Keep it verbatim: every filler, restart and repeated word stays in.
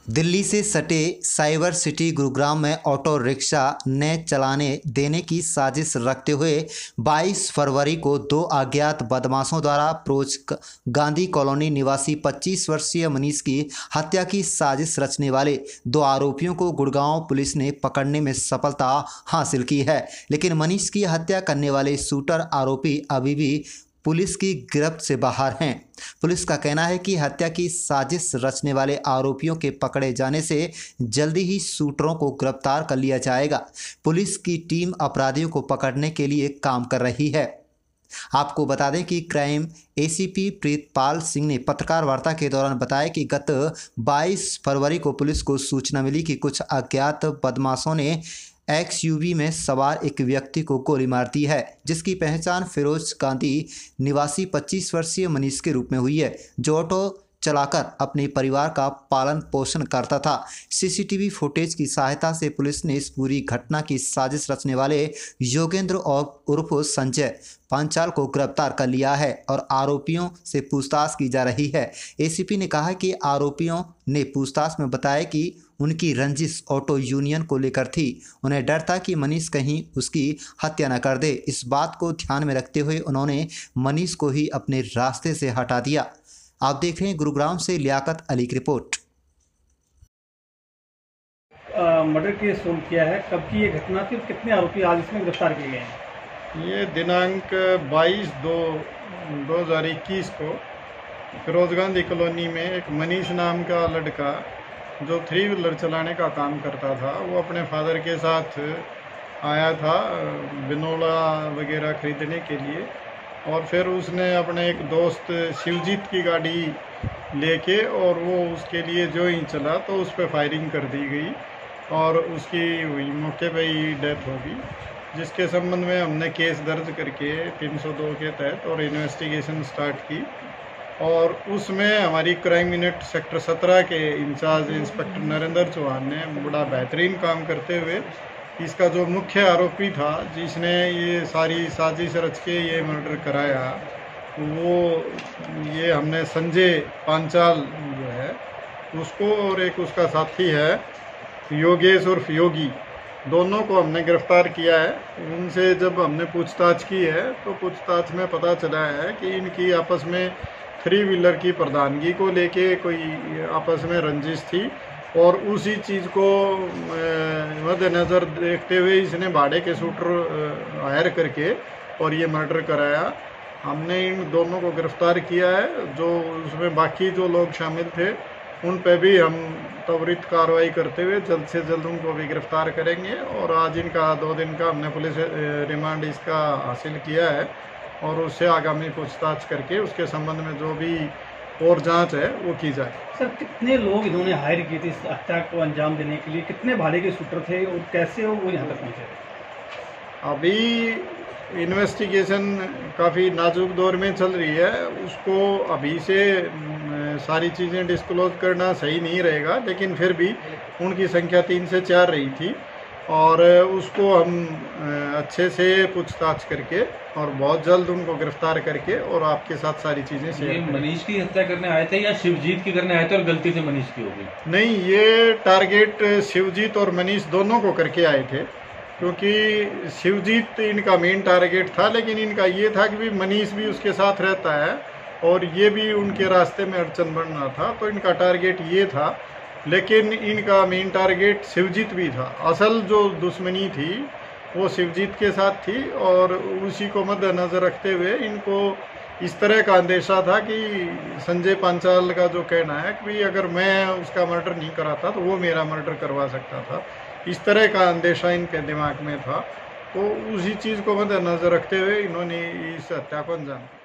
दिल्ली से सटे cyber city Gurugram में ऑटो रिक्शा ने चलाने देने की साजिश रखते हुए बाईस फरवरी को दो अज्ञात बदमाशों द्वारा प्रोज गांधी कॉलोनी निवासी पच्चीस वर्षीय मनीष की हत्या की साजिश रचने वाले दो आरोपियों को गुड़गांव पुलिस ने पकड़ने में सफलता हासिल की है। लेकिन मनीष की हत्या करने वाले शूटर आरोपी अभी भी पुलिस की गिरफ्त से बाहर हैं। पुलिस का कहना है कि हत्या की साजिश रचने वाले आरोपियों के पकड़े जाने से जल्दी ही शूटरों को गिरफ्तार कर लिया जाएगा। पुलिस की टीम अपराधियों को पकड़ने के लिए काम कर रही है। आपको बता दें कि क्राइम एसीपी प्रीतपाल सिंह ने पत्रकार वार्ता के दौरान बताया कि गत बाईस फरवरी को पुलिस को सूचना मिली कि कुछ अज्ञात बदमाशों ने एक्सयूवी में सवार एक व्यक्ति को गोली मार दी है, जिसकी पहचान फिरोज गांधी निवासी पच्चीस वर्षीय मनीष के रूप में हुई है, जो ऑटो चलाकर अपने परिवार का पालन पोषण करता था। सीसीटीवी फुटेज की सहायता से पुलिस ने इस पूरी घटना की साजिश रचने वाले योगेंद्र और उर्फ संजय पांचाल को गिरफ्तार कर लिया है और आरोपियों से पूछताछ की जा रही है। एसीपी ने कहा कि आरोपियों ने पूछताछ में बताया कि उनकी रंजिश ऑटो यूनियन को लेकर थी। उन्हें डर था कि मनीष कहीं उसकी हत्या न कर दे। इस बात को ध्यान में रखते हुए उन्होंने मनीष को ही अपने रास्ते से हटा दिया। आप देख रहे हैं गुरुग्राम से लियाकत अली की रिपोर्ट। मर्डर केस सोल्व किया है, कब की ये घटना थी, कितने आरोपी आज इसमें गिरफ्तार किए गए हैं? ये दिनांक बाईस दो दो हज़ार इक्कीस को फिरोज गांधी कॉलोनी में एक मनीष नाम का लड़का जो थ्री व्हीलर चलाने का काम करता था, वो अपने फादर के साथ आया था बिनोला वगैरह खरीदने के लिए। और फिर उसने अपने एक दोस्त शिवजीत की गाड़ी लेके और वो उसके लिए जो ही चला तो उस पर फायरिंग कर दी गई और उसकी मौके पे ही डेथ हो गई, जिसके संबंध में हमने केस दर्ज करके तीन सौ दो के तहत और इन्वेस्टिगेशन स्टार्ट की। और उसमें हमारी क्राइम यूनिट सेक्टर सत्रह के इंचार्ज इंस्पेक्टर नरेंद्र चौहान ने बड़ा बेहतरीन काम करते हुए इसका जो मुख्य आरोपी था जिसने ये सारी साजिश रच के ये मर्डर कराया, वो ये हमने संजय पांचाल जो है उसको और एक उसका साथी है योगेश उर्फ योगी, दोनों को हमने गिरफ्तार किया है। उनसे जब हमने पूछताछ की है तो पूछताछ में पता चला है कि इनकी आपस में थ्री व्हीलर की प्रधानगी को लेके कोई आपस में रंजिश थी और उसी चीज़ को मद्देनज़र देखते हुए इसने भाड़े के शूटर हायर करके और ये मर्डर कराया। हमने इन दोनों को गिरफ्तार किया है। जो उसमें बाकी जो लोग शामिल थे उन पे भी हम त्वरित कार्रवाई करते हुए जल्द से जल्द उनको भी गिरफ्तार करेंगे। और आज इनका दो दिन का हमने पुलिस रिमांड इसका हासिल किया है और उससे आगामी पूछताछ करके उसके संबंध में जो भी और जांच है वो की जाए। सर, कितने लोग इन्होंने हायर किए थे इस हत्या को अंजाम देने के लिए, कितने भाड़े के शूटर थे और कैसे वो यहाँ तक पहुँचे? अभी इन्वेस्टिगेशन काफ़ी नाजुक दौर में चल रही है, उसको अभी से सारी चीज़ें डिस्क्लोज करना सही नहीं रहेगा, लेकिन फिर भी उनकी संख्या तीन से चार रही थी और उसको हम अच्छे से पूछताछ करके और बहुत जल्द उनको गिरफ्तार करके और आपके साथ सारी चीजें शेयर। मनीष की हत्या करने आए थे या शिवजीत की करने आए थे और गलती से मनीष की हो गई? नहीं, ये टारगेट शिवजीत और मनीष दोनों को करके आए थे, क्योंकि शिवजीत इनका मेन टारगेट था, लेकिन इनका ये था कि भी मनीष भी उसके साथ रहता है और ये भी उनके रास्ते में अड़चन बन रहा था, तो इनका टारगेट ये था। लेकिन इनका मेन टारगेट शिवजीत भी था। असल जो दुश्मनी थी वो शिवजीत के साथ थी और उसी को मद्देनज़र रखते हुए इनको इस तरह का अंदेशा था कि संजय पांचाल का जो कहना है कि भाई अगर मैं उसका मर्डर नहीं कराता तो वो मेरा मर्डर करवा सकता था, इस तरह का अंदेशा इनके दिमाग में था। तो उसी चीज़ को मद्देनज़र रखते हुए इन्होंने इस हत्या को अंजाम दिया।